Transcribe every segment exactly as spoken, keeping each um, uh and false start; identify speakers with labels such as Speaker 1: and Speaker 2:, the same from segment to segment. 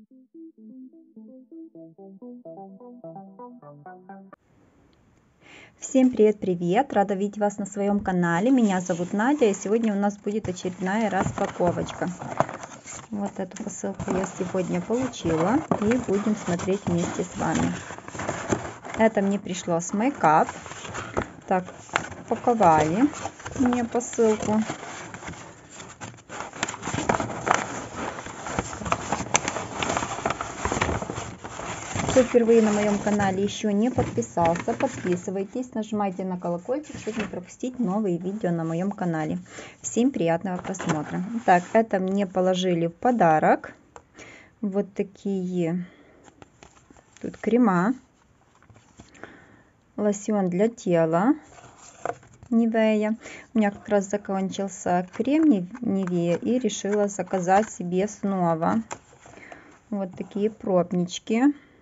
Speaker 1: Всем привет-привет! Рада видеть вас на своем канале. Меня зовут Надя, и сегодня у нас будет очередная распаковочка. Вот эту посылку я сегодня получила, и будем смотреть вместе с вами. Это мне пришло с Makeup. Так, паковали мне посылку. Кто впервые на моем канале еще не подписался, подписывайтесь, нажимайте на колокольчик, чтобы не пропустить новые видео на моем канале. Всем приятного просмотра. Так, это мне положили в подарок. Вот такие тут крема. Лосьон для тела Nivea. У меня как раз закончился крем Nivea, и решила заказать себе снова. Вот такие пробнички.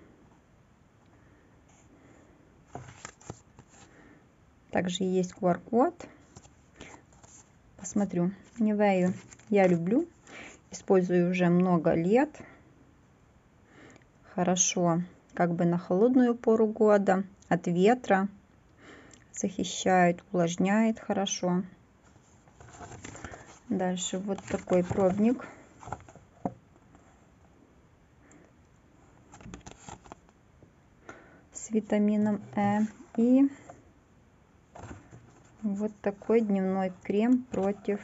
Speaker 1: Также есть ку ар код. Посмотрю. Nivea я люблю. Использую уже много лет. Хорошо, как бы на холодную пору года. От ветра. Защищает, увлажняет хорошо. Дальше вот такой пробник. С витамином Э. И вот такой дневной крем против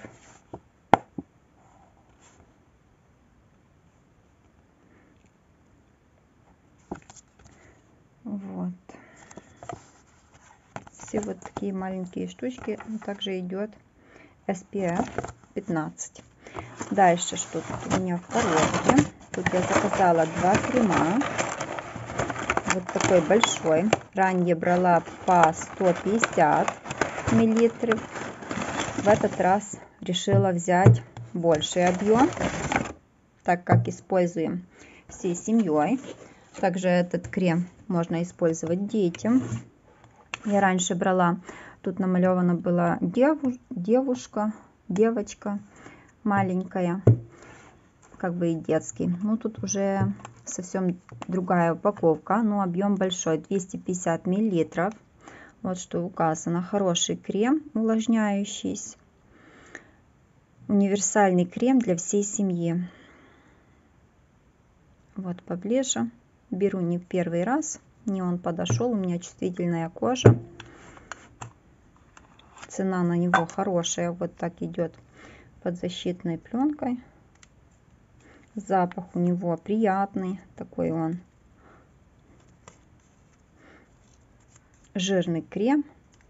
Speaker 1: вот все вот такие маленькие штучки. Также идет эс пи эф пятнадцать. Дальше что тут у меня в коробке? Тут я заказала два крема. Вот такой большой. Ранее брала по сто пятьдесят миллилитров. В этот раз решила взять больший объем, так как используем всей семьей. Также этот крем можно использовать детям. Я раньше брала, тут намалевана была девушка, девочка маленькая, как бы и детский. Ну тут уже совсем другая упаковка, но объем большой, двести пятьдесят миллилитров. Вот что указано. Хороший крем, увлажняющий. Универсальный крем для всей семьи. Вот поближе. Беру не в первый раз. Мне он подошел. У меня чувствительная кожа. Цена на него хорошая. Вот так идет под защитной пленкой. Запах у него приятный. Такой он. Жирный крем.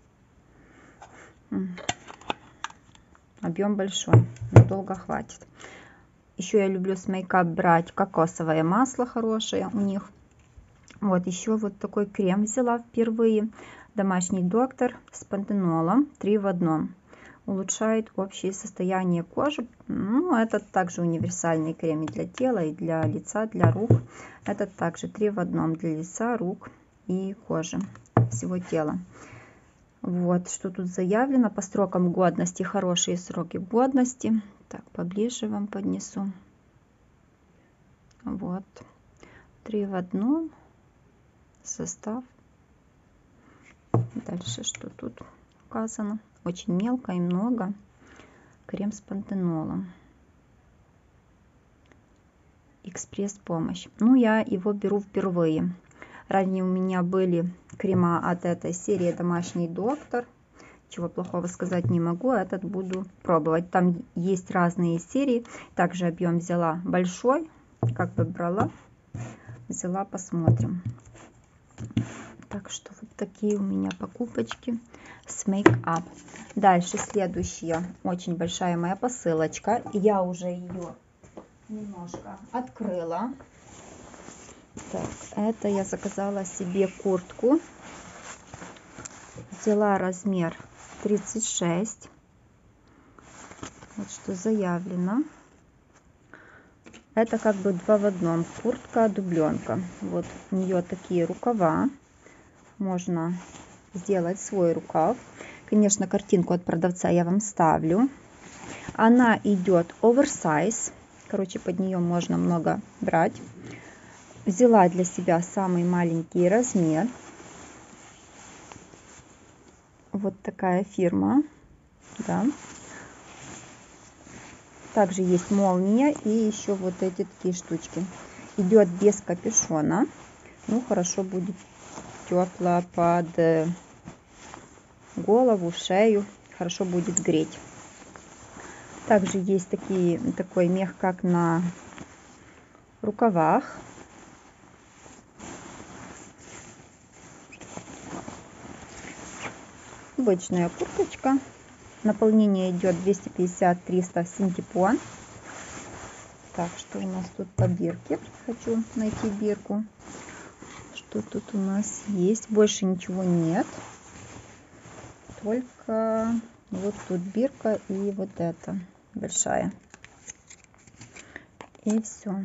Speaker 1: Объем большой, надолго хватит. Еще я люблю с Makeup брать кокосовое масло хорошее у них. Вот еще вот такой крем взяла впервые. Домашний доктор с пантенолом три в одном. Улучшает общее состояние кожи. Ну, это также универсальный крем и для тела, и для лица, для рук. Этот также три в одном для лица, рук и кожи, всего тела. Вот что тут заявлено по срокам годности. Хорошие сроки годности. Так, поближе вам поднесу. Вот. Три в одном. Состав. Дальше что тут указано. Очень мелко и много. Крем с пантенолом. Экспресс-помощь. Ну, я его беру впервые. Ранее у меня были крема от этой серии «Домашний доктор». Чего плохого сказать не могу. Этот буду пробовать. Там есть разные серии. Также объем взяла большой. Как бы брала. Взяла, посмотрим. Так что вот такие у меня покупочки с Makeup. Дальше следующая. Очень большая моя посылочка. Я уже ее немножко открыла. Так, это я заказала себе куртку. Взяла размер тридцать шесть. Вот что заявлено. Это как бы два в одном. Куртка, дубленка. Вот у нее такие рукава. Можно сделать свой рукав. Конечно, картинку от продавца я вам ставлю. Она идет оверсайз. Короче, под нее можно много брать. Взяла для себя самый маленький размер. Вот такая фирма. Да. Также есть молния и еще вот эти такие штучки. Идет без капюшона. Ну, хорошо будет тепло под голову, шею. Хорошо будет греть. Также есть такие, такой мех, как на рукавах. Обычная курточка. Наполнение идет двести пятьдесят — триста синтепон. Так, что у нас тут по бирке? Хочу найти бирку. Что тут у нас есть? Больше ничего нет. Только вот тут бирка и вот эта большая. И все.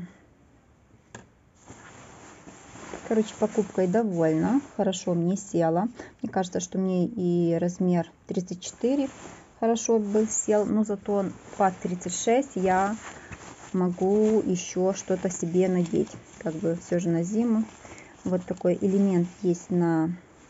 Speaker 1: Короче, покупкой довольна. Хорошо мне села. Мне кажется, что мне и размер тридцать четыре хорошо бы сел. Но зато под тридцать шесть я могу еще что-то себе надеть. Как бы все же на зиму. Вот такой элемент есть на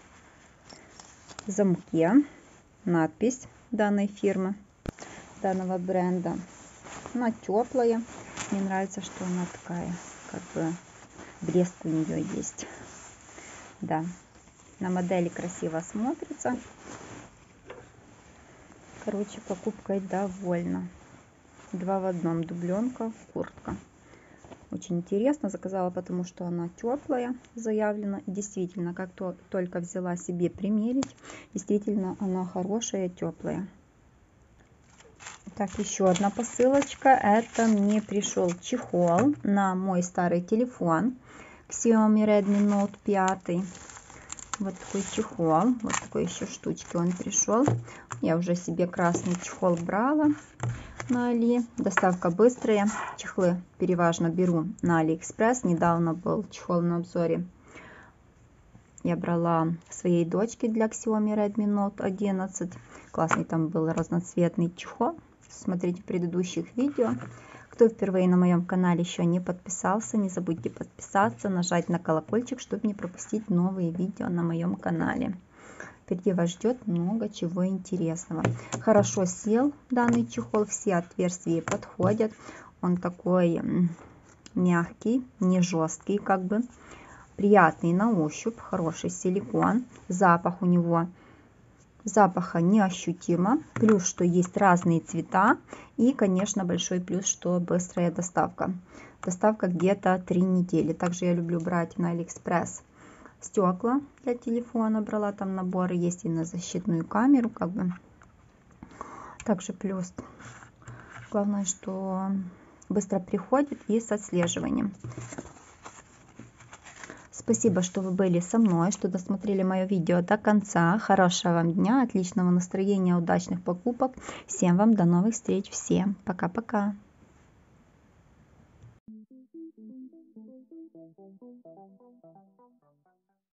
Speaker 1: замке. Надпись данной фирмы, данного бренда. Она теплая. Мне нравится, что она такая, как бы блеск у нее есть. Да, на модели красиво смотрится. Короче, покупкой довольна. Два в одном: дубленка, куртка. Очень интересно. Заказала, потому что она теплая, заявлена. И действительно, как то только взяла себе примерить, действительно она хорошая, теплая. Так, еще одна посылочка. Это мне пришел чехол на мой старый телефон Xiaomi Redmi Note пять. Вот такой чехол. Вот такой еще штучки он пришел. Я уже себе красный чехол брала на Али. Доставка быстрая. Чехлы переважно беру на Алиэкспресс. Недавно был чехол на обзоре. Я брала своей дочке для Xiaomi Redmi Note одиннадцать. Классный там был разноцветный чехол. Смотрите предыдущих видео. Кто впервые на моем канале еще не подписался, не забудьте подписаться, нажать на колокольчик, чтобы не пропустить новые видео на моем канале. Впереди вас ждет много чего интересного. Хорошо сел данный чехол, все отверстия подходят. Он такой мягкий, не жесткий, как бы. Приятный на ощупь, хороший силикон. Запах у него, запаха неощутимо. Плюс, что есть разные цвета. И, конечно, большой плюс, что быстрая доставка. Доставка где-то три недели. Также я люблю брать на Алиэкспресс стекла для телефона. Брала там наборы, есть и на защитную камеру, как бы. Также плюс. Главное, что быстро приходит и с отслеживанием. Спасибо, что вы были со мной, что досмотрели мое видео до конца. Хорошего вам дня, отличного настроения, удачных покупок. Всем вам до новых встреч. Всем пока-пока.